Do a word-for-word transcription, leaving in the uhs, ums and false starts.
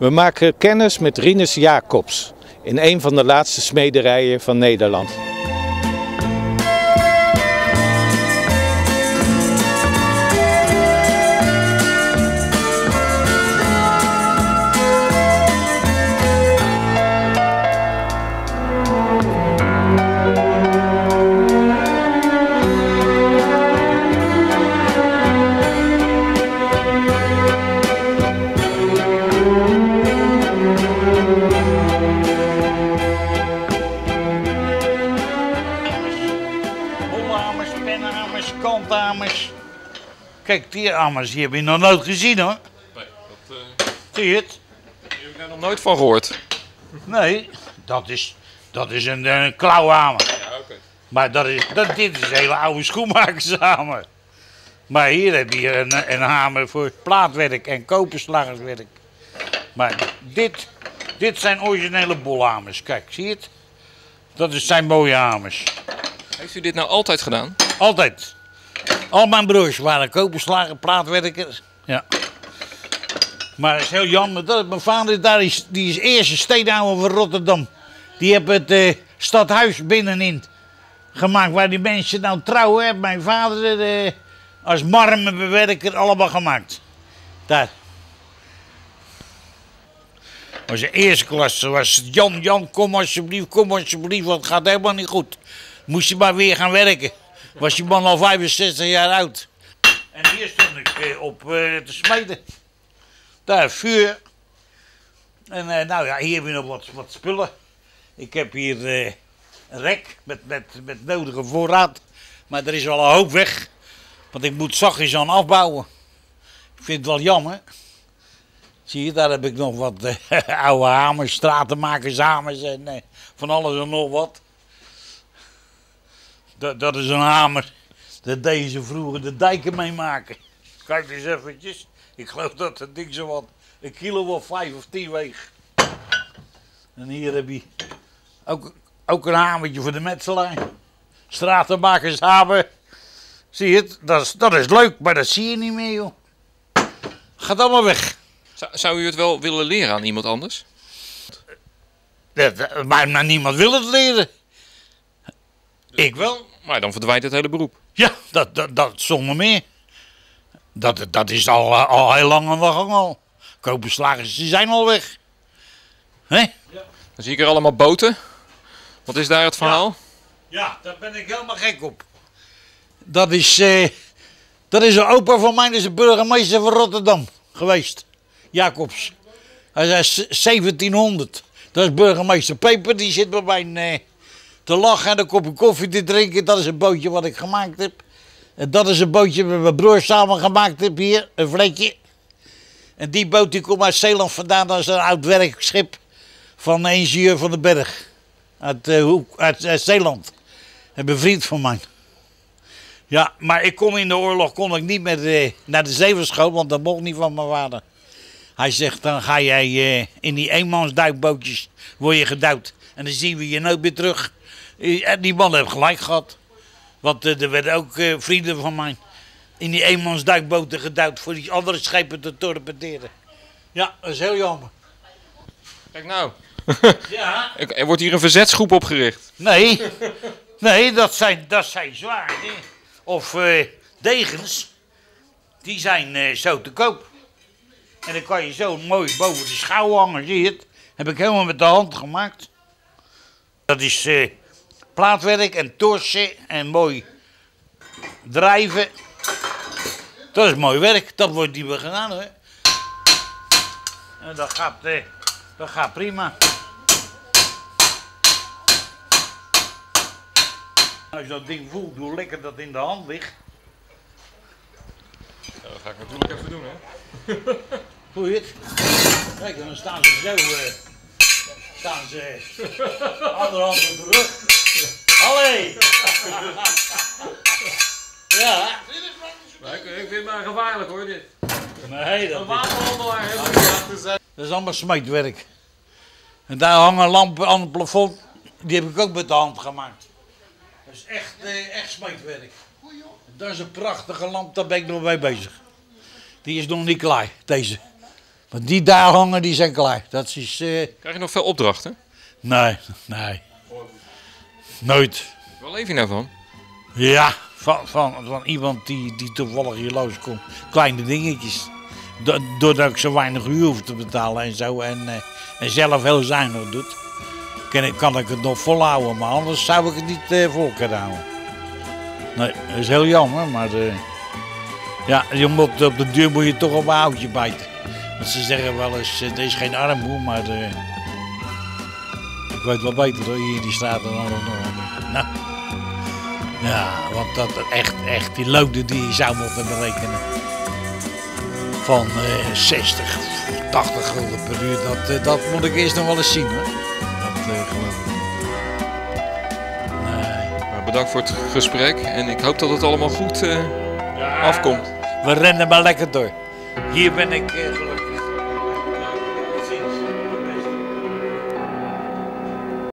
We maken kennis met Rinus Jacobs in een van de laatste smederijen van Nederland. Kantamers. Kijk, die amers, die heb je nog nooit gezien hoor. Nee, dat, uh... zie je het? Daar heb ik daar nog nooit van gehoord. Nee, dat is, dat is een, een klauwhamer. Ja, oké. Okay. Maar dat is, dat, dit is een hele oude schoenmakershamer. Maar hier heb je een, een hamer voor plaatwerk en koperslagerswerk. Maar dit, dit zijn originele bolhamers. Kijk, zie je het? Dat is, zijn mooie hamers. Heeft u dit nou altijd gedaan? Altijd. Al mijn broers waren koperslager, plaatwerkers. Ja. Maar het is heel jammer dat mijn vader daar is, die is eerste steenhouwer van Rotterdam. Die heeft het uh, stadhuis binnenin gemaakt waar die mensen nou trouwen. Heeft mijn vader uh, als marmerbewerker allemaal gemaakt. Daar. Was de eerste klasse, was Jan, Jan, kom alsjeblieft, kom alsjeblieft, want het gaat helemaal niet goed. Moest je maar weer gaan werken. Was die man al vijfenzestig jaar oud. En hier stond ik uh, op uh, te smeden. Daar, vuur. En uh, nou ja, hier heb je nog wat, wat spullen. Ik heb hier uh, een rek met, met, met nodige voorraad. Maar er is wel een hoop weg. Want ik moet zachtjes aan afbouwen. Ik vind het wel jammer. Zie je, daar heb ik nog wat uh, oude hamers, stratenmakershamers en uh, van alles en nog wat. Dat, dat is een hamer. Dat deden ze vroeger de dijken mee maken. Kijk eens eventjes. Ik geloof dat het ding zo wat een kilo of vijf of tien weegt. En hier heb je ook, ook een hamertje voor de metselaar. Stratenmakershamer. Zie je het? Dat is, dat is leuk, maar dat zie je niet meer, joh. Gaat allemaal weg. Zou, zou u het wel willen leren aan iemand anders? Dat, maar, maar niemand wil het leren. Ik wel. Maar dan verdwijnt het hele beroep. Ja, dat, dat, dat zonder meer. Dat, dat is al, al heel lang aan de gang al. Koperslagers die zijn al weg. Hè? Ja. Dan zie ik er allemaal boten. Wat is daar het verhaal? Ja, ja, daar ben ik helemaal gek op. Dat is, eh, dat is een opa van mij, dat is de burgemeester van Rotterdam geweest. Jacobs. Hij is zeventienhonderd. Dat is burgemeester Peper, die zit bij mij... Eh, te lachen en een kopje koffie te drinken. Dat is een bootje wat ik gemaakt heb. En dat is een bootje met mijn broer samen gemaakt heb hier. Een vlekje. En die boot die komt uit Zeeland vandaan. Dat is een oud werkschip van een ingenieur van den Berg. Uit, uh, uit, uit Zeeland. Een bevriend van mij. Ja, maar ik kon in de oorlog kon ik niet meer uh, naar de zeeverschool. Want dat mocht niet van mijn vader. Hij zegt, dan ga jij uh, in die eenmansduikbootjes word je geduwd. En dan zien we je nooit meer terug. En die man heeft gelijk gehad. Want uh, er werden ook uh, vrienden van mij in die eenmansduikboten geduwd voor die andere schepen te torpederen. Ja, dat is heel jammer. Kijk nou. Ja. Er wordt hier een verzetsgroep opgericht. Nee, nee dat, zijn, dat zijn zwaarden. Of uh, degens. Die zijn uh, zo te koop. En dan kan je zo mooi boven de schouw hangen, zie je het? Heb ik helemaal met de hand gemaakt. Dat is uh, plaatwerk en torsen en mooi drijven. Dat is mooi werk, dat wordt niet meer gedaan hoor. En dat gaat, uh, dat gaat prima. Als je dat ding voelt, hoe lekker dat in de hand ligt. Ja, dat ga ik natuurlijk even doen hè. Voel je het? Kijk, dan staan ze zo... Uh, staan ze andere hand op de rug. Allee! Ja. Ik, ik vind het maar gevaarlijk hoor dit. Nee, dat een wapenhandelaar hebben. Dat is allemaal smeetwerk. En daar hangen lampen aan het plafond. Die heb ik ook met de hand gemaakt. Dat is echt, eh, echt smeetwerk. Dat is een prachtige lamp, daar ben ik nog mee bezig. Die is nog niet klaar, deze. Maar die daar hangen, die zijn klaar. Dat is... Uh... Krijg je nog veel opdrachten? Nee, nee. Nooit. Waar leef je nou van? Ja, van, van, van iemand die, die toevallig hier loskomt. Kleine dingetjes. Do, doordat ik zo weinig huur hoef te betalen en zo. En, uh, en zelf heel zuinig doet. Kan ik, kan ik het nog volhouden, maar anders zou ik het niet uh, vol kunnen houden. Nee, dat is heel jammer, maar... Uh, ja, je moet, op de deur moet je toch op een houtje bijten. Want ze zeggen wel eens, uh, er is geen armoede, maar... Uh, ik weet wel beter hoor, hier die straat dan alles nog. Nou... Ja, want dat echt, echt die loden die je zou moeten berekenen van uh, zestig, tachtig gulden per uur, dat, uh, dat moet ik eerst nog wel eens zien hoor. Dat uh, geloof ik. Nee. Nou, bedankt voor het gesprek en ik hoop dat het allemaal goed uh, ja, afkomt. We rennen maar lekker door. Hier ben ik uh, gelukkig.